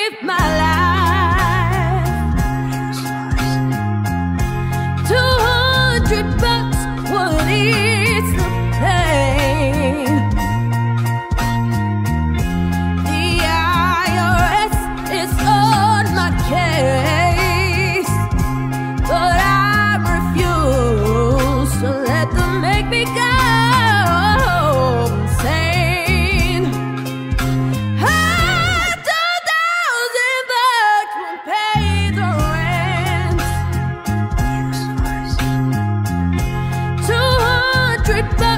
saved my life. $200 would ease the pain. The IRS is on my case, but I refuse to let them make me go insane. $2,000 will pay the rent. $200